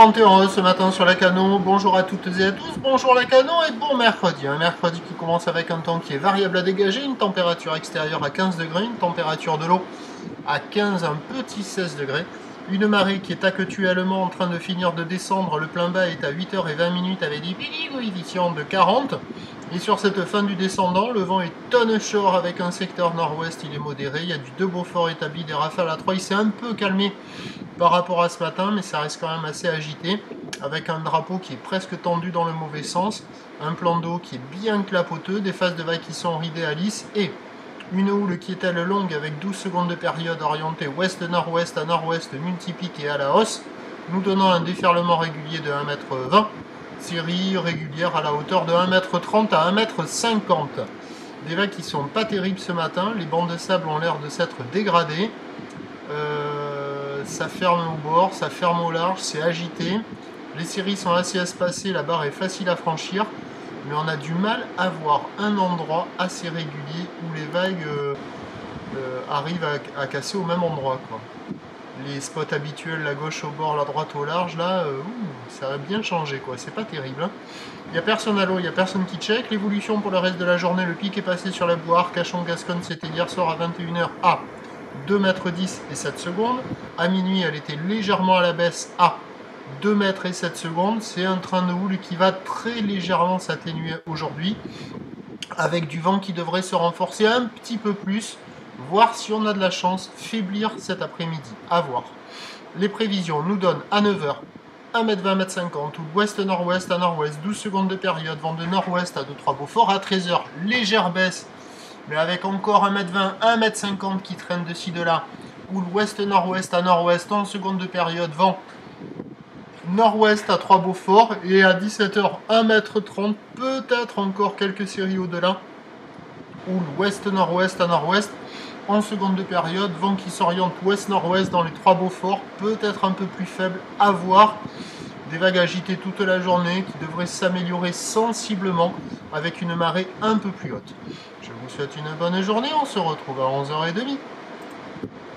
31 ce matin sur la Cano, bonjour à toutes et à tous, bonjour la Cano et bon mercredi. Un mercredi qui commence avec un temps qui est variable à dégager, une température extérieure à 15 degrés, une température de l'eau à 15, un petit 16 degrés. Une marée qui est actuellement en train de finir de descendre, le plein bas est à 8h20 avec des coefficients de 40. Et sur cette fin du descendant, le vent est onshore avec un secteur nord-ouest, il est modéré, il y a du 2 Beaufort établi, des rafales à 3, il s'est un peu calmé par rapport à ce matin, mais ça reste quand même assez agité, avec un drapeau qui est presque tendu dans le mauvais sens, un plan d'eau qui est bien clapoteux, des phases de vagues qui sont ridées à lisse, et une houle qui est elle longue avec 12 secondes de période orientée ouest-nord-ouest à nord-ouest multiplique et à la hausse, nous donnant un déferlement régulier de 1,20 m, série régulière à la hauteur de 1,30 m à 1,50 m. Des vagues qui sont pas terribles ce matin, les bancs de sable ont l'air de s'être dégradés, ça ferme au bord, ça ferme au large, c'est agité, les séries sont assez espacées, la barre est facile à franchir, mais on a du mal à voir un endroit assez régulier où les vagues arrivent à casser au même endroit, quoi. Les spots habituels, la gauche au bord, la droite au large, là, ça a bien changé, quoi. C'est pas terrible, hein. Il n'y a personne à l'eau, il n'y a personne qui check. L'évolution pour le reste de la journée, le pic est passé sur la boue Arcachon-Gascogne, c'était hier soir à 21 h à 2,10 m et 7 secondes. À minuit, elle était légèrement à la baisse à 2 mètres et 7 secondes. C'est un train de houle qui va très légèrement s'atténuer aujourd'hui, avec du vent qui devrait se renforcer un petit peu plus, voir si on a de la chance, faiblir cet après-midi, à voir. Les prévisions nous donnent à 9 h 1,20 m, 1,50 m, ou ouest-nord-ouest à nord-ouest, 12 secondes de période, vent de nord-ouest à 2-3 Beaufort, à 13 h légère baisse, mais avec encore 1,20 m, 1,50 m qui traîne de ci de là, ou l'ouest-nord-ouest à nord-ouest, 11 secondes de période, vent nord-ouest à 3 Beaufort, et à 17 h 1,30 m, peut-être encore quelques séries au-delà, ou l'ouest-nord-ouest à nord-ouest, 11 secondes de période, vent qui s'oriente ouest-nord-ouest dans les 3 Beaufort, peut-être un peu plus faible, à voir. Des vagues agitées toute la journée qui devraient s'améliorer sensiblement avec une marée un peu plus haute. Je vous souhaite une bonne journée, on se retrouve à 11h30.